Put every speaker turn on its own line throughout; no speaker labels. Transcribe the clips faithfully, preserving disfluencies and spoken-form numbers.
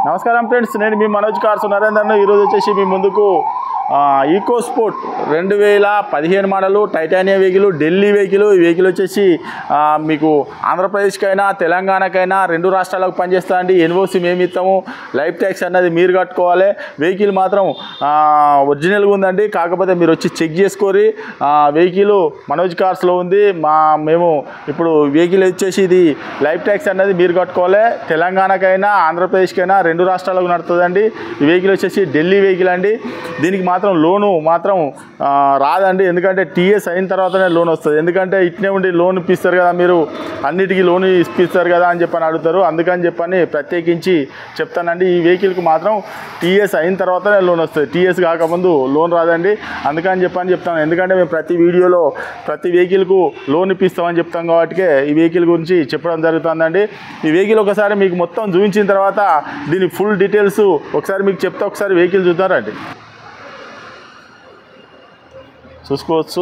నమస్కారం ఫ్రెండ్స్, నేను మీ మనోజ్ కార్స్ నరేందర్ను. ఈరోజు వచ్చేసి మీ ముందుకు ఈకో స్పోర్ట్ రెండు వేల పదిహేను model titanium vehicle, Delhi vehicle. ఈ వెహికల్ వచ్చేసి మీకు ఆంధ్రప్రదేశ్కైనా తెలంగాణకైనా రెండు రాష్ట్రాలకు పనిచేస్తుందండి. ఎన్ఓసి మేము ఇస్తాము, లైఫ్ ట్యాక్స్ అన్నది మీరు కట్టుకోవాలి. వెహికల్ మాత్రం ఒరిజినల్గా ఉందండి, కాకపోతే మీరు వచ్చి చెక్ చేసుకోరి. వెహికల్ మనోజ్ కార్స్లో ఉంది. మా మేము ఇప్పుడు వెహికల్ వచ్చేసి ఇది లైఫ్ ట్యాక్స్ అన్నది మీరు కట్టుకోవాలి. తెలంగాణకైనా ఆంధ్రప్రదేశ్కైనా రెండు రాష్ట్రాలకు నడుతుందండి. ఈ వెహికల్ వచ్చేసి ఢిల్లీ వెహికల్ అండి. దీనికి మాత్రం లోను మాత్రం రాదండి, ఎందుకంటే టీఎస్ అయిన తర్వాతనే లోన్ వస్తుంది. ఎందుకంటే ఇట్నే ఉండి లోన్ ఇప్పిస్తారు కదా, మీరు అన్నిటికీ లోన్ ఇప్పిస్తారు కదా అని చెప్పని అడుగుతారు. అందుకని చెప్పని ప్రత్యేకించి చెప్తానండి, ఈ వెహికల్కి మాత్రం టీఎస్ అయిన తర్వాతనే లోన్ వస్తుంది, టీఎస్ కాకముందు లోన్ రాదండి. అందుకని చెప్పని చెప్తాను, ఎందుకంటే మేము ప్రతి వీడియోలో ప్రతి వెహికల్కు లోన్ ఇప్పిస్తామని చెప్తాం కాబట్టి ఈ వెహికల్ గురించి చెప్పడం జరుగుతుందండి. ఈ వెహికల్ ఒకసారి మీకు మొత్తం చూపించిన తర్వాత దీని ఫుల్ డీటెయిల్స్ ఒకసారి మీకు చెప్తా. ఒకసారి వెహికల్ చూద్దారండి, చూసుకోవచ్చు.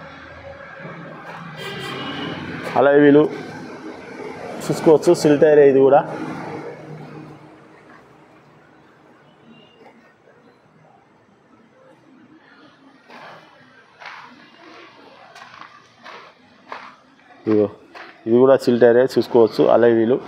అలాగే వీలు చూసుకోవచ్చు, సిల్ టైర్ ఇది కూడా. ఇదిగో ఇది కూడా సిల్ టైరే చూసుకోవచ్చు. అలాగే వీలు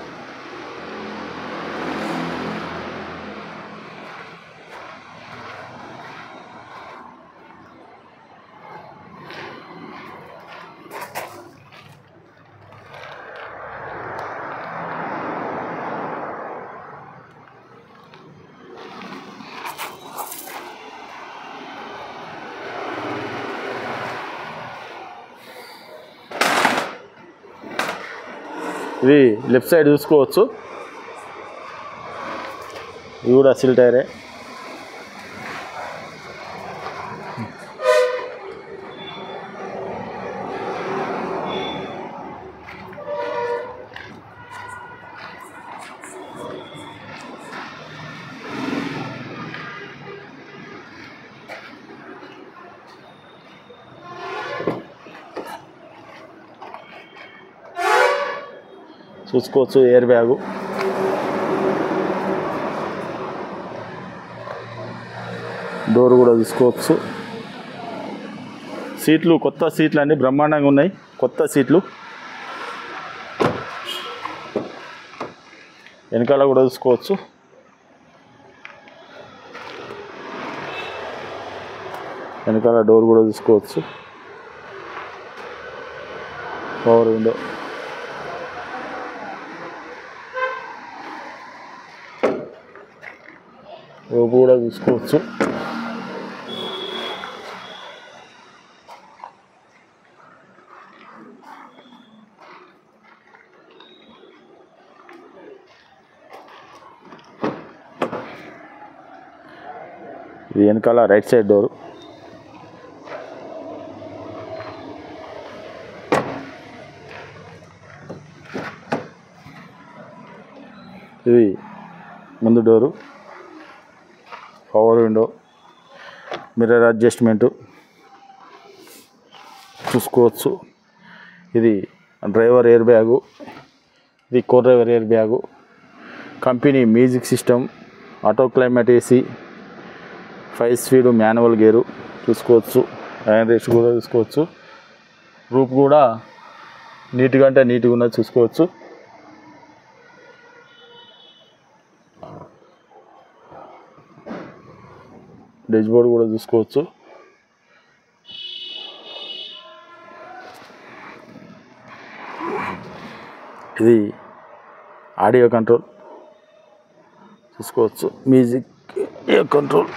ఇది లెఫ్ట్ సైడ్ చూసుకోవచ్చు, ఇది కూడా సిల్ టైరే. చూసుకోవచ్చు ఎయిర్ బ్యాగు, డోర్ కూడా చూసుకోవచ్చు. సీట్లు కొత్త సీట్లు అండి, బ్రహ్మాండంగా ఉన్నాయి కొత్త సీట్లు. వెనకాల కూడా చూసుకోవచ్చు. వెనకాల డోర్ కూడా చూసుకోవచ్చు. పవర్ విండో, రోపు కూడా చూసుకోవచ్చు. ఇది వెనకాల రైట్ సైడ్ డోరు. ఇది ముందు door, power window, mirror adjustment చూసుకోవచ్చు. ఇది డ్రైవర్ ఎయిర్ బ్యాగు, ఇది co driver air bag. Company music system, auto climate AC, five speed manual gear చూసుకోవచ్చు. హ్యాండ్ రెస్ట్ కూడా చూసుకోవచ్చు. రూప్ కూడా నీట్గా అంటే నీట్గా ఉన్నది చూసుకోవచ్చు. డాష్ బోర్డ్ కూడా చూసుకోవచ్చు. ఇది ఆడియో కంట్రోల్ చూసుకోవచ్చు, music control.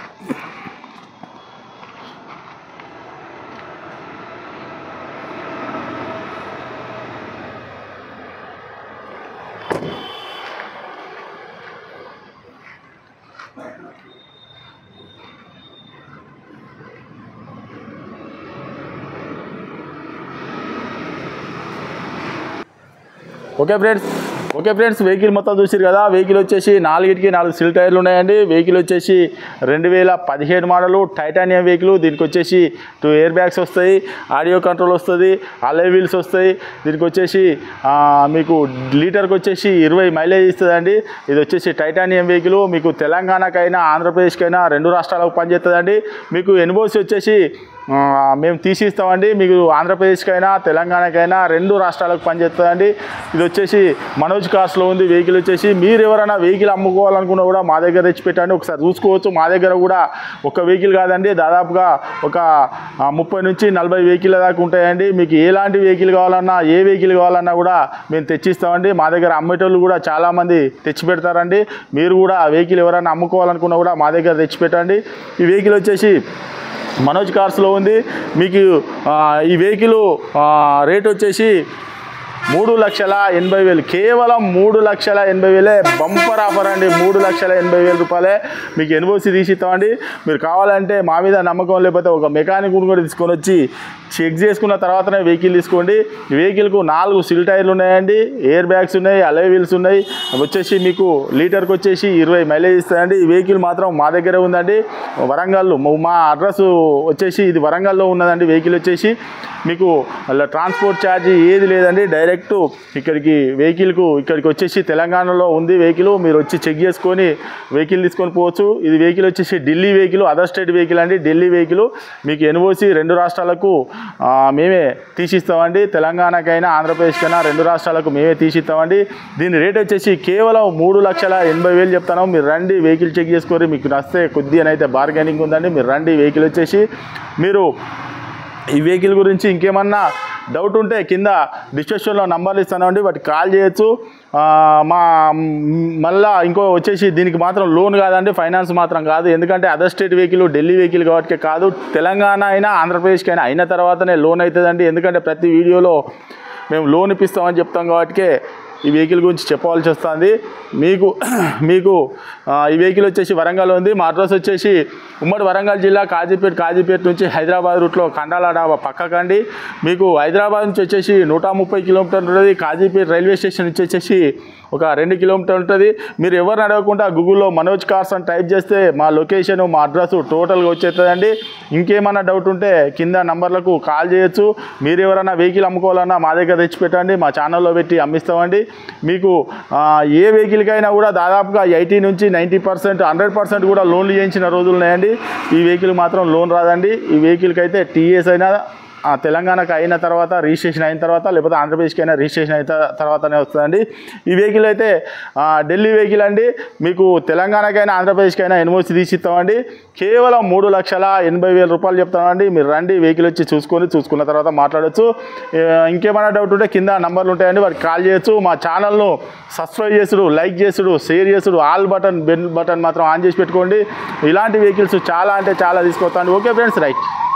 Okay friends, okay friends, vehicle మొత్తం చూసారు కదా. వెహికల్ వచ్చేసి నాలుగిటికి నాలుగు సిల్ టైర్లు ఉన్నాయండి. వెహికల్ వచ్చేసి రెండు వేల పదిహేడు మోడలు టైటానియం వెహికల్. దీనికి వచ్చేసి టూ ఎయిర్ బ్యాగ్స్ వస్తాయి, ఆడియో కంట్రోల్ వస్తుంది, అలై వీల్స్ వస్తాయి. దీనికి వచ్చేసి మీకు లీటర్కి వచ్చేసి ఇరవై మైలేజ్ ఇస్తుందండి. ఇది వచ్చేసి టైటానియం వెహికల్. మీకు తెలంగాణకైనా ఆంధ్రప్రదేశ్కైనా రెండు రాష్ట్రాలకు పనిచేస్తుందండి. మీకు ఎన్ఓసి వచ్చేసి మేము తీసిస్తామండి. మీకు ఆంధ్రప్రదేశ్కైనా తెలంగాణకైనా రెండు రాష్ట్రాలకు పనిచేస్తుందండి. ఇది వచ్చేసి మనోజ్ కార్స్లో ఉంది. వెహికల్ వచ్చేసి మీరు ఎవరైనా వెహికల్ అమ్ముకోవాలనుకున్నా కూడా మా దగ్గర తెచ్చి పెట్టండి, ఒకసారి చూసుకోవచ్చు. మా దగ్గర కూడా ఒక వెహికల్ కాదండి, దాదాపుగా ఒక ముప్పై నుంచి నలభై వెహికల్ దాకా ఉంటాయండి. మీకు ఎలాంటి వెహికల్ కావాలన్నా ఏ వెహికల్ కావాలన్నా కూడా మేము తెచ్చిస్తామండి. మా దగ్గర అమ్మేటోళ్ళు కూడా చాలామంది తెచ్చి పెడతారండి. మీరు కూడా ఆ వెహికల్ ఎవరైనా అమ్ముకోవాలనుకున్నా కూడా మా దగ్గర తెచ్చి పెట్టండి. ఈ వెహికల్ వచ్చేసి మనోజ్ కార్స్లో ఉంది. మీకు ఈ వెహికల్ రేట్ వచ్చేసి మూడు లక్షల ఎనభై వేలు కేవలం మూడు లక్షల ఎనభై వేలే బంపర్ ఆఫర్ అండి. మూడు లక్షల ఎనభై వేల రూపాయలే మీకు ఎన్ఓసి తీసిస్తామండి. మీరు కావాలంటే మా మీద నమ్మకం లేకపోతే ఒక మెకానిక్ కూడా తీసుకొని వచ్చి చెక్ చేసుకున్న తర్వాతనే వెహికల్ తీసుకోండి. ఈ వెహికల్కు నాలుగు సిల్ టైర్లు ఉన్నాయండి, ఎయిర్ బ్యాగ్స్ ఉన్నాయి, అలై వీల్స్ ఉన్నాయి. వచ్చేసి మీకు లీటర్కి వచ్చేసి ఇరవై మైలేజ్ ఇస్తాయండి. ఈ వెహికల్ మాత్రం మా దగ్గరే ఉందండి, వరంగల్లో. మా అడ్రస్ వచ్చేసి ఇది వరంగల్లో ఉన్నదండి. వెహికల్ వచ్చేసి మీకు అలా ట్రాన్స్పోర్ట్ ఛార్జ్ ఏది లేదండి, డైరెక్ట్ ఇక్కడికి వెహికల్కు ఇక్కడికి వచ్చేసి తెలంగాణలో ఉంది వెహికల్. మీరు వచ్చి చెక్ చేసుకొని వెహికల్ తీసుకొని పోవచ్చు. ఇది వెహికల్ వచ్చేసి Delhi vehicle, other state vehicle అండి. ఢిల్లీ వెహికల్ మీకు ఎన్ఓసి రెండు రాష్ట్రాలకు మేమే తీసిస్తామండి. తెలంగాణకైనా ఆంధ్రప్రదేశ్కైనా రెండు రాష్ట్రాలకు మేమే తీసిస్తామండి. దీని రేట్ వచ్చేసి కేవలం మూడు లక్షల ఎనభై వేలు చెప్తాను. మీరు రండి, వెహికల్ చెక్ చేసుకొని మీకు నచ్చితే కొద్దిగానైతే బార్గెనింగ్ ఉందండి. మీరు రండి. వెహికల్ వచ్చేసి మీరు ఈ వెహికల్ గురించి ఇంకేమన్నా డౌట్ ఉంటే కింద డిస్క్రిప్షన్లో నంబర్లు ఇస్తానండి, వాటికి కాల్ చేయొచ్చు. మా మళ్ళీ ఇంకో వచ్చేసి దీనికి మాత్రం లోన్ కాదండి, ఫైనాన్స్ మాత్రం కాదు. ఎందుకంటే other state vehicle Delhi vehicle కాబట్టి కాదు, తెలంగాణ అయినా ఆంధ్రప్రదేశ్కైనా అయిన తర్వాతనే లోన్ అవుతుందండి. ఎందుకంటే ప్రతి వీడియోలో మేము లోన్ ఇప్పిస్తామని చెప్తాం కాబట్టి ఈ వెహికల్ గురించి చెప్పవలసి వస్తుంది. మీకు మీకు ఈ వెహికల్ వచ్చేసి వరంగల్ ఉంది. మా అడ్రస్ వచ్చేసి ఉమ్మడి వరంగల్ జిల్లా కాజీపేట కాజీపేట నుంచి హైదరాబాద్ రూట్లో కండాల డాబా పక్కకండి. మీకు హైదరాబాద్ నుంచి వచ్చేసి నూట ముప్పై కిలోమీటర్లు ఉంటుంది. కాజీపేట రైల్వే స్టేషన్ నుంచి వచ్చేసి ఒక రెండు కిలోమీటర్లు ఉంటుంది. మీరు ఎవరిని అడగకుండా గూగుల్లో మనోజ్ కార్స్ అని టైప్ చేస్తే మా లొకేషను మా అడ్రస్ టోటల్గా వచ్చేస్తుందండి. ఇంకేమైనా డౌట్ ఉంటే కింద నంబర్లకు కాల్ చేయొచ్చు. మీరు ఎవరైనా వెహికల్ అమ్ముకోవాలన్నా మా దగ్గర తెచ్చిపెట్టండి, మా ఛానల్లో పెట్టి అమ్మిస్తామండి. మీకు ఏ వెహికల్కైనా కూడా దాదాపుగా ఎయిటీ నుంచి నైంటీ పర్సెంట్ హండ్రెడ్ పర్సెంట్ కూడా లోన్లు చేయించిన రోజులు ఉన్నాయండి. ఈ వెహికల్ మాత్రం లోన్ రాదండి. ఈ వెహికల్కి అయితే టీఎస్ అయినా తెలంగాణకు అయిన తర్వాత రిజిస్ట్రేషన్ అయిన తర్వాత, లేకపోతే ఆంధ్రప్రదేశ్కి అయినా రిజిస్ట్రేషన్ అయిన తర్వాతనే వస్తుందండి. ఈ వెహికల్ అయితే ఢిల్లీ వెహికల్ అండి. మీకు తెలంగాణకైనా ఆంధ్రప్రదేశ్కైనా ఎన్ఓసి తీసిస్తామండి. కేవలం మూడు లక్షల ఎనభై వేల రూపాయలు చెప్తామండి. మీరు రండి, వెహికల్ వచ్చి చూసుకొని చూసుకున్న తర్వాత మాట్లాడచ్చు. ఇంకేమైనా డౌట్ ఉంటే కింద నంబర్లు ఉంటాయండి, వాటికి కాల్ చేయొచ్చు. మా ఛానల్ను సబ్స్క్రైబ్ చేసుడు, లైక్ చేసుడు, షేర్ చేసుడు, ఆల్ బటన్ బెల్ బటన్ మాత్రం ఆన్ చేసి పెట్టుకోండి. ఇలాంటి వెహికల్స్ చాలా అంటే చాలా తీసుకొస్తాండి. Okay friends, right.